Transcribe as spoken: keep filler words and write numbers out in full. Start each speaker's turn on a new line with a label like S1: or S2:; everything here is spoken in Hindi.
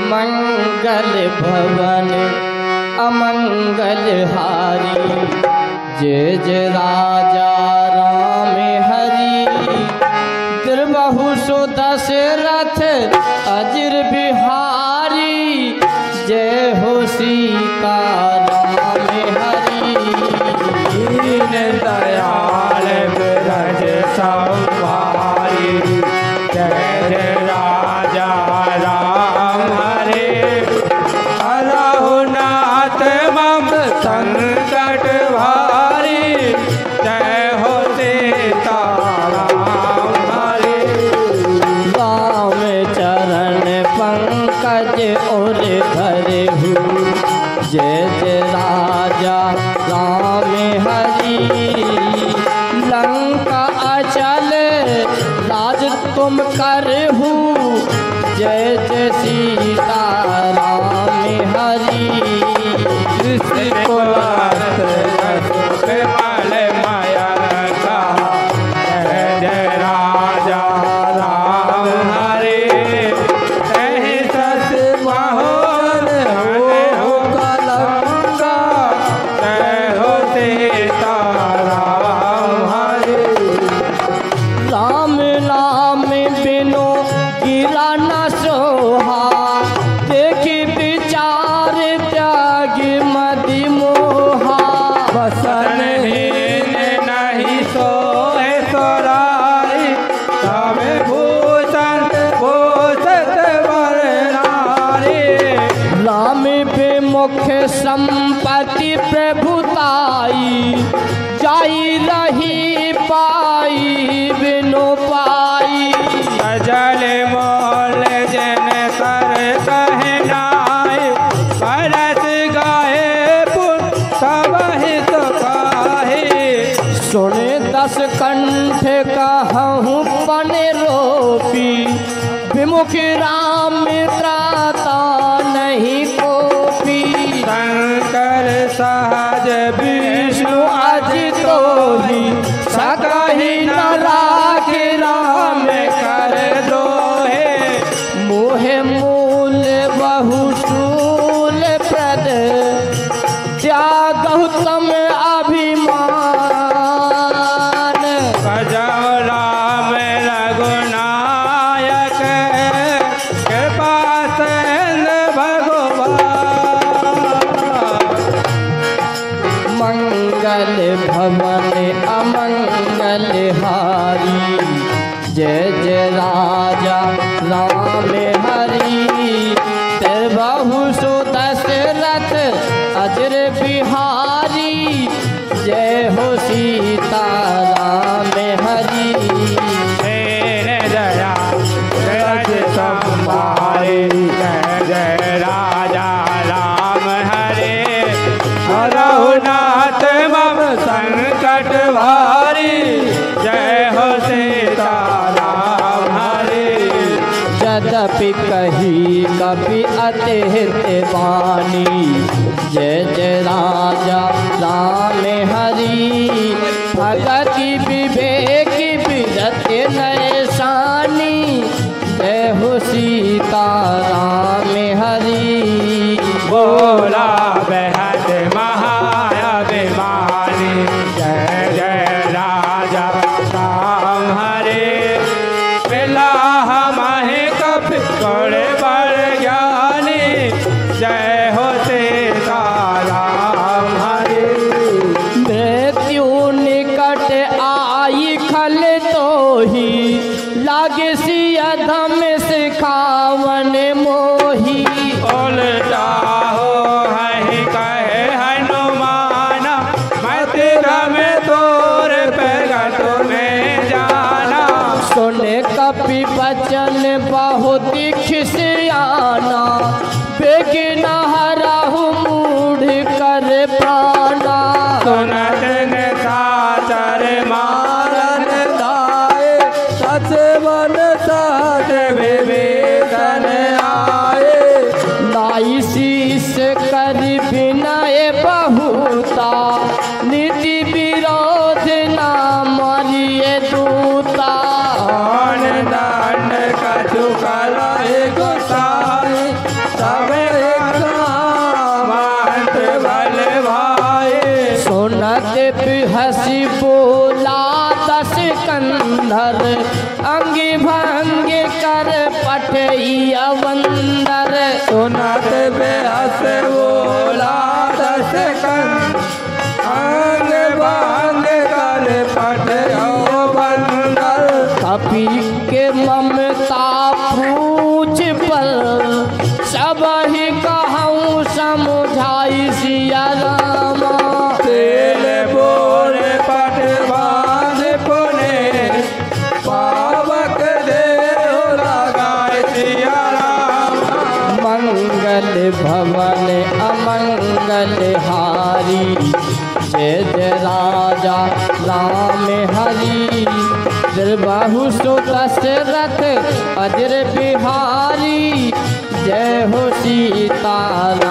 S1: मंगल भवन अमंगल हारी, जय जय राजा राम हरि। द्रबहु सो दशरथ अजिर बिहारी, जय हो सीता राम हरि।
S2: दीन दयाल बिरज संवारी, जय जय राजा राम हरे। रघुनाथ मम संकट भारी, जय हो सीता राम हरे।
S1: राम चरण पंकज और धरहु, जय जय राजा राम हरि। लंका अचल राज तुम करहु, जय जय सीता राम हरि।
S2: विमल माया का, जय जय राजा राम हरे। तहि सस महोर हो कलंका, जय हो सीता राम हरे।
S1: राम नाम बिनु गिरा न सोहा, देखी विचार त्याग मदि मोहा।
S2: बसन हीन नहीं सोए सोराई, तब भूषण भूषत वर नारी।
S1: राम पे मुख्य संपत्ति प्रभुताई, जाई रही पाई बिनु पाई।
S2: अजल मोल जन कर कहनाए, परस गाए पुन सब हित काहे।
S1: सुने दस कंठ कहूँ पन रोपी, विमुख राम त्राता नहीं कोपी।
S2: शंकर सहज विष्णु
S1: अजितो ही, सकहि न राखि राम
S2: कर दोहे।
S1: मोहे मूल बहुशूल प्रद, त्यागहु तम अभिमान।
S2: भजौ राम रघुनायक, कृपा सिंधु भगवान।
S1: मंगल भवन अमंगल हारी, जय जय राजा राम हरि। तिरबहु सो दशरथ अजिर बिहारी, जय हो सीता राम हरि।
S2: तेरे दया रज संभारे, जय जय राजा राम हरे। रघुनाथ मम संकट भारी, जय हो सीता राम हरे।
S1: यद्यपि कही कपि अतिहित वाणी, जय जय राजा राम हरि। भगति विवेक विरत नय सानी, जय हो सीता राम हरि।
S2: बोला बेहद महाअभिमानी, जय जय राजा राम हरे। मिला हमारे कपि बड़े बड़ ज्ञानी, जय हो सीता राम हरे।
S1: मृत्यु निकट आई खल तो ही, लागे सिया धम सिखावन मोही।
S2: उल्टा हो है कहे हनुमाना, मैं तेरा में तोर प्रगट में जाना।
S1: सुने कपि बचन बहुत खिसियाना, बेगिन हराहु मूढ़ कर प्राणा।
S2: सुनत ने साचर मारन दाए, सच मन साच विवेचन आए।
S1: नाई शीस कर विनय बहुता, नीति विरोध ना मारिए दूता।
S2: दंड कछु कर गोसाई,
S1: हसी बोला दस कंधर अंगी भंग कर पठई अवंदर।
S2: सुनत बेहस बोला दस कंध अंग भंग कर पठई अवंदर।
S1: कपि के ममता पूछ पर सब ही कहूँ समझाई सिया रामा।
S2: तेल बोर पट बांध पुने पावक देव लगाए सिया रामा।
S1: मंगल भवन अमंगल हारी जय जय राजा राम हरि। बाहु सो दशरथ अजर बिहारी जय हो सीता।